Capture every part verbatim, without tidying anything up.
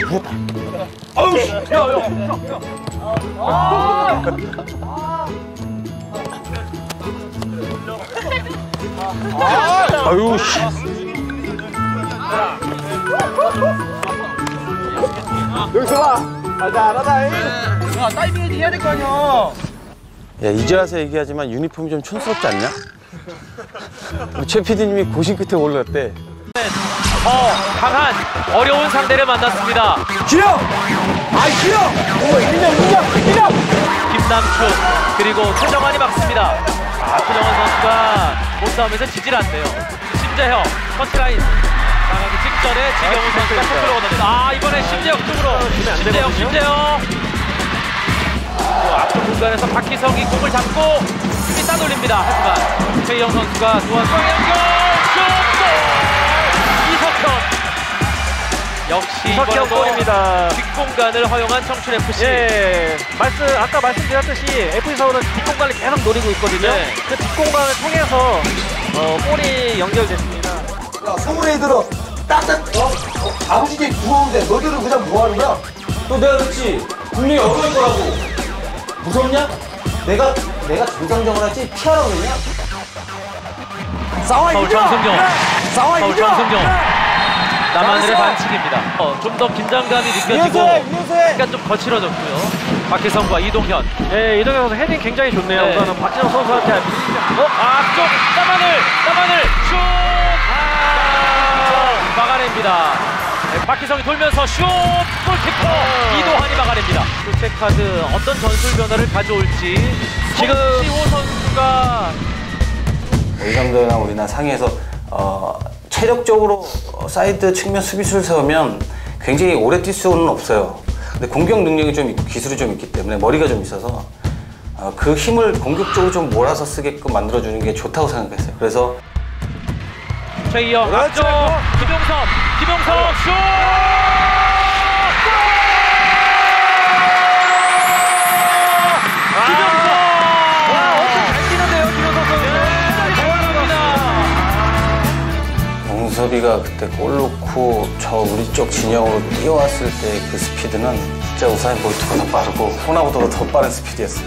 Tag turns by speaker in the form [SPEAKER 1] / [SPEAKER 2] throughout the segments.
[SPEAKER 1] 부었다. 아유 씨. 야, 야. 아. 아. 아유 씨. 여기서 봐. 가자, 알아다. 야, 다이빙 해야 될 거 아니야. 야, 이제 와서 얘기하지만 유니폼이 좀 촌스럽지 않냐? 우리 최 피디님이 고심 끝에 올랐대.
[SPEAKER 2] 더 강한 어려운 상대를 만났습니다.
[SPEAKER 1] 기령! 아, 기령! 오, 기령, 기령, 기령!
[SPEAKER 2] 김남춘 그리고 최정환이 막습니다. 아, 최정환 선수가 몸싸움에서 지질 않네요. 심재형 터치라인 나가기 직전에 지경훈 선수가 터치로 얻었습니다. 아, 이번에 심재형 쪽으로 심재형, 심재형 앞쪽 공간에서 박희성이 공을 잡고 힘이 따돌립니다. 하지만 최희영 선수가 좋아서 연결 슛! 이석현 역시
[SPEAKER 3] 이석현 골입니다.
[SPEAKER 2] 뒷공간을 허용한 청춘에프씨.
[SPEAKER 3] 예, 말씀 아까 말씀드렸듯이 에프씨 서울은 뒷공간을 계속 노리고 있거든요.
[SPEAKER 2] 네.
[SPEAKER 3] 그 뒷공간을 통해서 어, 골이 연결됐습니다.
[SPEAKER 1] 야, 서울 애들은 딱딱 어? 어? 아버지 집 무서운데 너희들은 그냥 뭐하는 거야? 또 내가 그랬지. 분명히 어려울 거라고. 무섭냐? 내가 내가 정상적으로 할지 피하라고 그랬냐? 싸워
[SPEAKER 2] 서울
[SPEAKER 1] 이겨!
[SPEAKER 2] 정승용.
[SPEAKER 1] 싸워
[SPEAKER 2] 서울
[SPEAKER 1] 이겨!
[SPEAKER 2] 정승용. 남하늘의
[SPEAKER 1] 잘했어.
[SPEAKER 2] 반칙입니다. 어, 좀 더 긴장감이 느껴지고
[SPEAKER 1] 이어서해, 이어서해.
[SPEAKER 2] 약간 좀 거칠어졌고요. 박혜성과 이동현.
[SPEAKER 3] 네, 이동현 선수 헤딩 굉장히 좋네요.
[SPEAKER 2] 네.
[SPEAKER 3] 우선은 박진영 선수한테
[SPEAKER 2] 어? 앞쪽 남하늘! 남하늘! 슛! 아! 막아냅니다. 네, 박희성이 돌면서 슛! 골키퍼 어. 이도환이 막아냅니다. 교체 카드 어떤 전술 변화를 가져올지 지금 성시호 선수가
[SPEAKER 4] 이상도나 우리나 상위에서 어, 체력적으로 사이드 측면 수비수를 세우면 굉장히 오래 뛸 수는 없어요. 근데 공격 능력이 좀 있고 기술이 좀 있기 때문에 머리가 좀 있어서 어, 그 힘을 공격적으로 좀 몰아서 쓰게끔 만들어주는 게 좋다고 생각했어요. 그래서
[SPEAKER 2] 최희영 앞쪽 김용석 김용석 슛! 김용석!
[SPEAKER 3] 와, 엄청 잘 뛰는데요, 김용석 선수.
[SPEAKER 2] 네, 대단합니다.
[SPEAKER 4] 홍섭이가 그때 골 넣고 저 우리 쪽 진영으로 뛰어왔을 때 그 스피드는 진짜 우사인 볼트보다 빠르고 호나보다도 더 빠른 스피드였어요.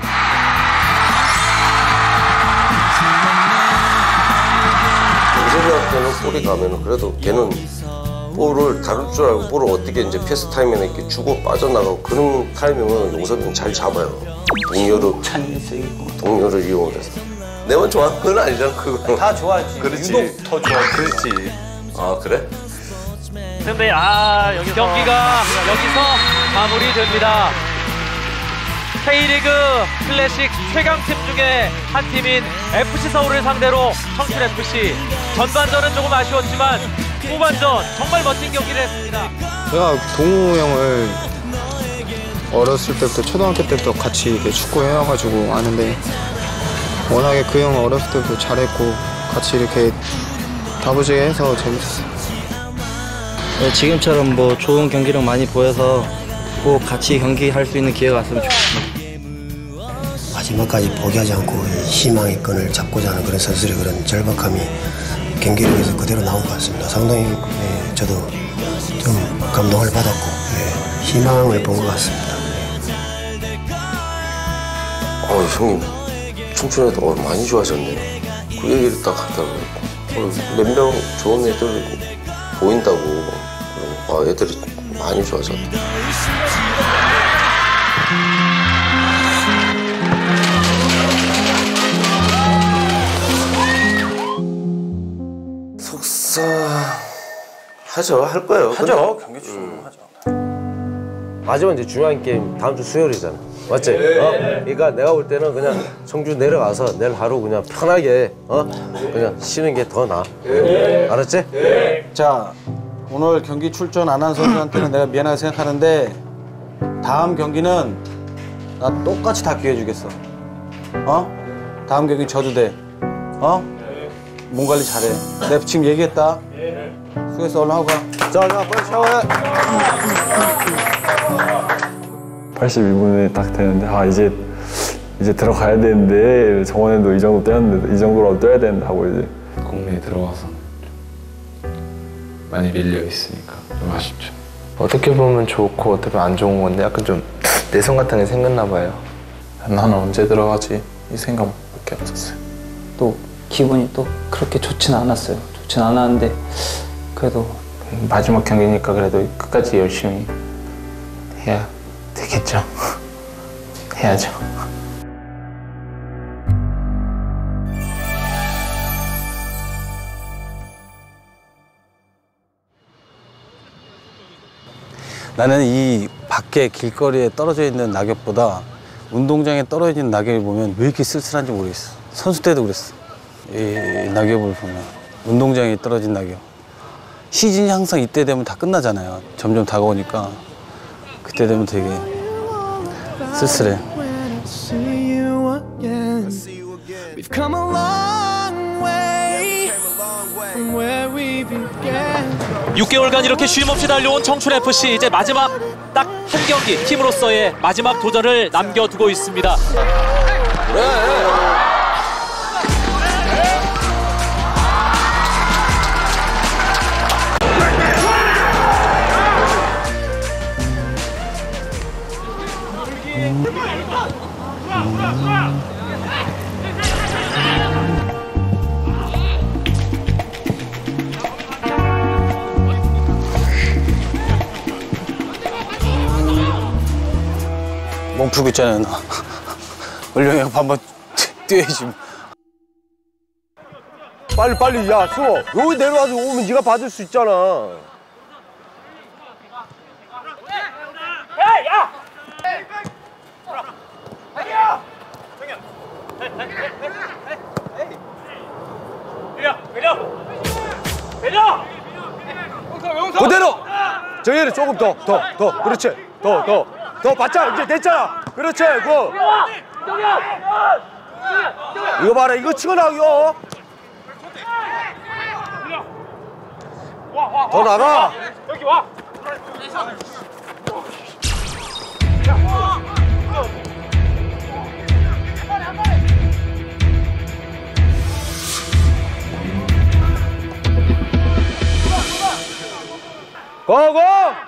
[SPEAKER 5] 홍섭이한테는 볼이 가면은 그래도 걔는 볼을 다룰 줄 알고 볼을 어떻게 이제 패스 타이밍에 이렇게 주고 빠져나가고 그런 타이밍은 용섭이는 잘 잡아요. 동료를
[SPEAKER 4] 찬이 세고
[SPEAKER 5] 동료를 이용해서. 내만 좋아하는 건 아니잖아 그거.
[SPEAKER 4] 다 좋아하지.
[SPEAKER 5] 그렇지.
[SPEAKER 4] 유독 더 좋아하지.
[SPEAKER 5] 그렇지. 아 그래?
[SPEAKER 3] 근데 아 여기서
[SPEAKER 2] 경기가 여기서 마무리됩니다. K리그 클래식 최강팀 중에 한 팀인 에프씨 서울을 상대로 청춘에프씨 전반전은 조금 아쉬웠지만 후반전 정말 멋진 경기를 했습니다.
[SPEAKER 6] 제가 동우 형을 어렸을 때부터 초등학교 때부터 같이 이렇게 축구 해와가지고 아는데 워낙에 그 형 어렸을 때부터 잘했고 같이 이렇게 다부지게 해서 재밌었어요.
[SPEAKER 7] 네, 지금처럼 뭐 좋은 경기력 많이 보여서 꼭 같이 경기할 수 있는 기회가 왔으면 좋겠습니다.
[SPEAKER 8] 마지막까지 포기하지 않고 희망의 끈을 잡고자 하는 그런 선수들의 그런 절박함이 경기력에서 그대로 나온 것 같습니다. 상당히 예, 저도 좀 감동을 받았고 예, 희망을 본 것 같습니다.
[SPEAKER 5] 어 형님 춘천에도 많이 좋아졌네요. 그 얘기를 딱 하더라고요. 어, 몇 명 좋은 애들 보인다고 그러고 아 애들이 많이 좋아졌다. 속상하죠. 할 거예요.
[SPEAKER 4] 하죠. 경기 출연 하죠.
[SPEAKER 5] 마지막 이제 중요한 게임 다음 주 수요일이잖아. 맞지? 네. 어? 그러니까 내가 볼 때는 그냥 청주 내려가서 내일 하루 그냥 편하게 어? 그냥 쉬는 게 더 나아. 네. 알았지? 네.
[SPEAKER 4] 자, 오늘 경기 출전 안 한 선수한테는 내가 미안하게 생각하는데 다음 경기는 나 똑같이 다 기회 주겠어. 어? 다음 경기 져도 돼. 어? 몸 관리 잘해. 내가 지금 얘기했다. 수고했어. 얼른 하고 가. 자, 자, 빨리 샤워해.
[SPEAKER 9] 팔십일 분에 딱 되는데 아 이제 이제 들어가야 되는데 저번에도 이 정도 뛰었는데 이 정도라도 뛰어야 되는데 하고 이제
[SPEAKER 10] 국내에 들어와서 많이 밀려 있으니까 좀 아쉽죠.
[SPEAKER 6] 어떻게 보면 좋고 어떻게 보면 안 좋은 건데 약간 좀 내성 같은 게 생겼나 봐요.
[SPEAKER 9] 나는 언제 들어가지? 이 생각밖에 없었어요.
[SPEAKER 10] 또 기분이 또 그렇게 좋진 않았어요. 좋진 않았는데 그래도
[SPEAKER 9] 마지막 경기니까 그래도 끝까지 열심히 해야 되겠죠. 해야죠.
[SPEAKER 4] 나는 이 밖에 길거리에 떨어져 있는 낙엽보다 운동장에 떨어져 있는 낙엽을 보면 왜 이렇게 쓸쓸한지 모르겠어. 선수 때도 그랬어. 이 낙엽을 보면 운동장에 떨어진 낙엽. 시즌이 항상 이때 되면 다 끝나잖아요. 점점 다가오니까 그때 되면 되게 쓸쓸해.
[SPEAKER 2] 육 개월간 이렇게 쉼없이 달려온 청춘에프씨, 이제 마지막 딱 한 경기 팀으로서의 마지막 도전을 남겨두고 있습니다.
[SPEAKER 4] 몸 풀고 있잖아요, 나. 얼른 형 한번 뛰어야지.
[SPEAKER 5] 빨리 빨리 야 수호 여기 내려와서 오면 네가 받을 수 있잖아. 그대로 정현이 조금 더 더 더 그렇지 더 더 더 받자. 이제 됐잖아. 그렇지 그 이거 봐라 이거 치고 나요. 더 나가. 여기 와. 고고.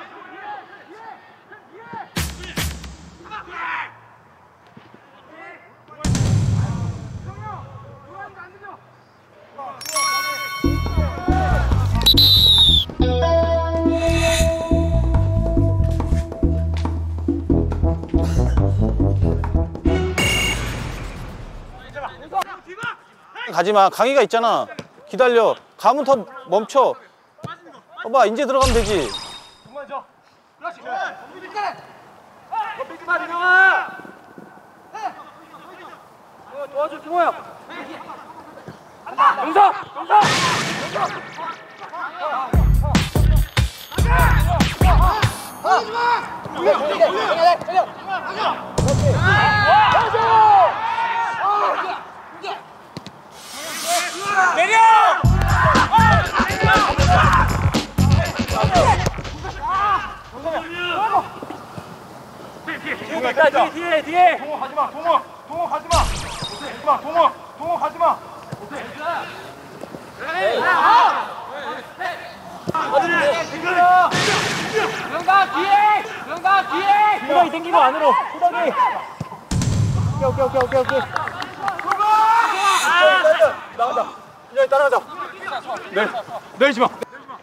[SPEAKER 4] 가지마. 강희가 있잖아. 기다려. 가면 더 멈춰. 봐봐, 이제 들어가면 되지.
[SPEAKER 3] 도와줘 승호야. 용서! 용서! 내려! 뒤에 뒤에 뒤에 동호 가지마 동호 동호 가지마 가지마 동호 동호 가지마 영감 뒤에 영감 뒤에 후덕이 당기고 안으로 후덕이 오케이 오케이 오케이 오케이 나가자 이제 따라가자 내 내리지 마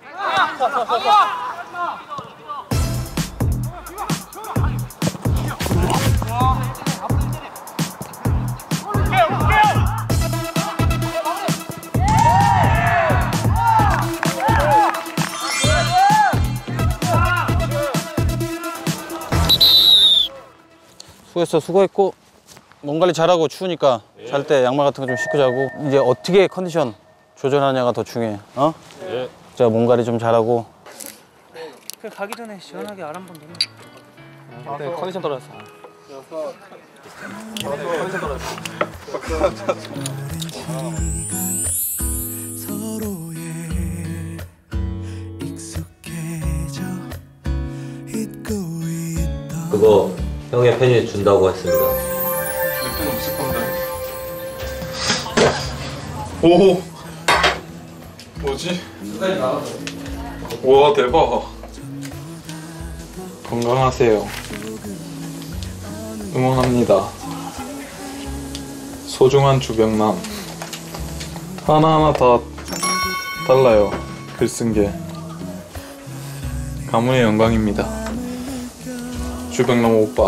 [SPEAKER 4] 수고했어. 수고했고 몸 관리 잘하고 추우니까 예. 잘 때 양말 같은 거 좀 신고 자고 이제 어떻게 컨디션 조절하냐가 더 중요해. 어? 예. 자, 몸 관리 좀 잘하고.
[SPEAKER 10] 그 가기 전에 시원하게 알 한 번 넣어.
[SPEAKER 3] 네, 컨디션 떨어졌어. 컨디션 떨어졌어.
[SPEAKER 1] 그거 형의 팬이 준다고 했습니다.
[SPEAKER 9] 팬 없을 건데. 오. 뭐지? 와 대박.
[SPEAKER 11] 건강하세요. 응원합니다. 소중한 주병남. 하나하나 다 달라요. 글 쓴 게. 가문의 영광입니다. 주병남 오빠.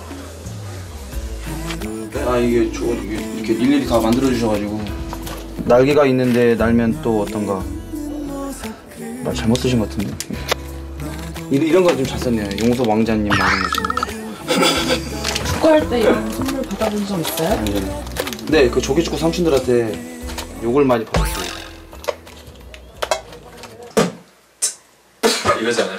[SPEAKER 7] 아 이게 저 이게 이렇게 일일이 다 만들어 주셔가지고 날개가 있는데 날면 또 어떤가 말 잘못 쓰신 것 같은데 이런 이런 거 좀 잘 썼네요. 용서 왕자님 막 이런 거.
[SPEAKER 12] 축구할 때 이런 선물 받아본 적 있어요?
[SPEAKER 7] 네, 그 조기축구 삼촌들한테 욕을 많이 받았어요.
[SPEAKER 13] 이거잖아.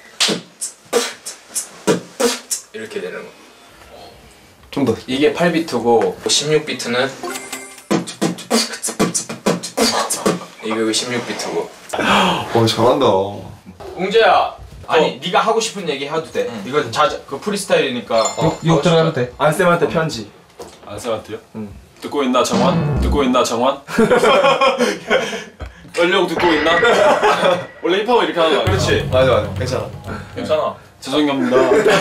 [SPEAKER 13] 이렇게 되는 거.
[SPEAKER 7] 좀 더.
[SPEAKER 13] 이게 팔 비트고 십육 비트는 이거 십육 비트고.
[SPEAKER 14] 어 잘한다.
[SPEAKER 13] 웅재야. 아니 어. 네가 하고 싶은 얘기 해도 돼. 응. 이거 자자 그 프리스타일이니까.
[SPEAKER 1] 어, 욕 들어가도 돼.
[SPEAKER 13] 안쌤한테 편지.
[SPEAKER 9] 안쌤한테요? 응. 듣고 있나 정환? 듣고 있나 정환? 연령 듣고 있나? 원래 힙합은 이렇게 하는 거 아니야?
[SPEAKER 13] 그렇지.
[SPEAKER 14] 맞아 맞아. 괜찮아.
[SPEAKER 9] 괜찮아. 죄송합니다.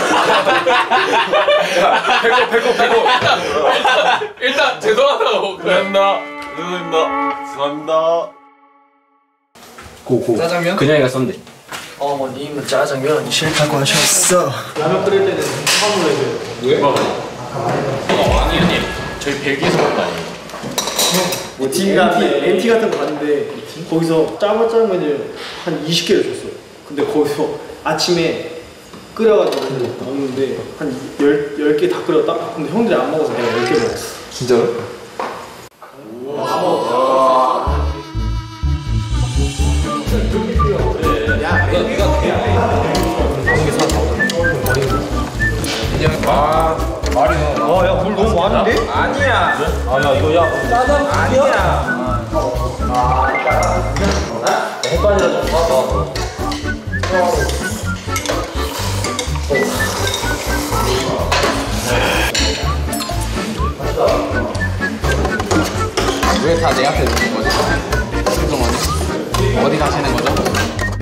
[SPEAKER 13] 배꼽 배꼽 배꼽. 일단 일단 죄송하다고.
[SPEAKER 9] 죄송합니다. 죄송합니다. 죄송합니다.
[SPEAKER 7] 고고.
[SPEAKER 13] 짜장면?
[SPEAKER 7] 그냥이가 쏜대.
[SPEAKER 8] 어머님은 짜장면 싫다고 하셨어.
[SPEAKER 3] 라면 끓일 때는 수박으로 해줘요.
[SPEAKER 13] 왜? 어, 아니 아니. 저희 벨기에에서 먹은 거 아니에요?
[SPEAKER 3] 뭐 엠티, 엠티 같은 거 갔는데 거기서 짜장면을 한 이십 개를 줬어. 근데 거기서 아침에 끓여가지고 먹는데 한 열 개 다 끓였다? 근데 형들이 안 먹어서 내가 열 개 먹었어.
[SPEAKER 14] 진짜로?
[SPEAKER 1] 아, 말이 어, 야, 물 너무 많은데? 아니야. 아, 야, 이거 야. 짜장 아니야. 아, 햇반이라 좀 봐봐.
[SPEAKER 13] 왜 다 내 앞에 있는 거죠? 한동안에 어디 가시는 거죠?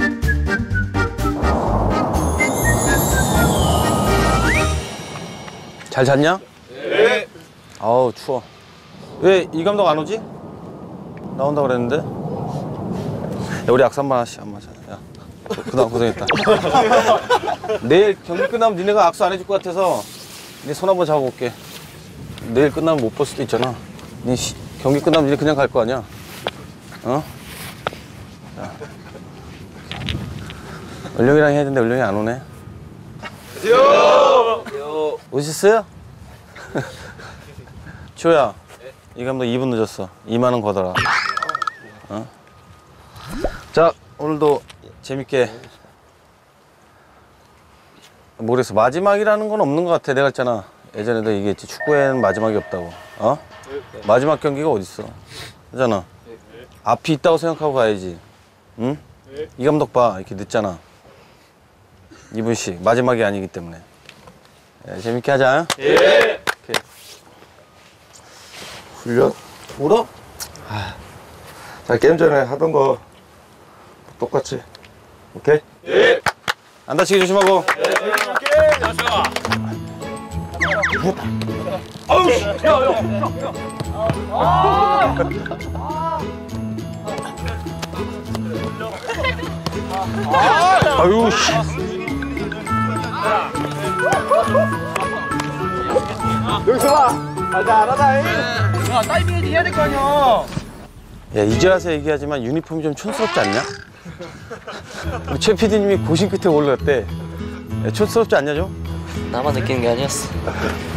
[SPEAKER 4] 잘 잤냐? 네. 아우 추워. 왜 이 감독 안 오지? 나온다 그랬는데. 야, 우리 약수 한번 하나씩 한번 하자. 야, 그동안 고생했다. 내일 경기 끝나면 니네가 악수 안 해줄 것 같아서 네 손 한번 잡아볼게. 내일 끝나면 못 볼 수도 있잖아. 니 시, 경기 끝나면 니네 그냥 갈 거 아니야? 어? 자. 얼령이랑 해야 되는데 얼령이 안 오네. 안녕하세요. 오셨어요? 초야, 이 감독 이 분 늦었어. 이만 원 거더라. 어? 자, 오늘도 재밌게. 모르겠어. 마지막이라는 건 없는 것 같아. 내가 했잖아. 예전에도 얘기했지. 축구에는 마지막이 없다고. 어? 마지막 경기가 어딨어. 그잖아. 앞이 있다고 생각하고 가야지. 응? 이 감독 봐. 이렇게 늦잖아. 이 분씩. 마지막이 아니기 때문에. 네, 재밌게 하자. 예. 오케이.
[SPEAKER 14] 훈련?
[SPEAKER 4] 울어?
[SPEAKER 14] 아, 자 게임 전에 하던 거 똑같이. 오케이?
[SPEAKER 4] 예. 안 다치게 조심하고.
[SPEAKER 14] 네.
[SPEAKER 3] 아우 씨! 야, 야, 야, 야. 아!
[SPEAKER 4] 아! 아유 씨.
[SPEAKER 3] 여기서 봐. 가자, 알아다잉. 야, 다이빙 해야 될 거 아니야.
[SPEAKER 4] 야, 이제 와서 얘기하지만 유니폼이 좀 촌스럽지 않냐? 우리 최 피디님이 고심 끝에 올랐대. 야, 촌스럽지 않냐 좀?
[SPEAKER 10] 나만 느끼는 게 아니었어.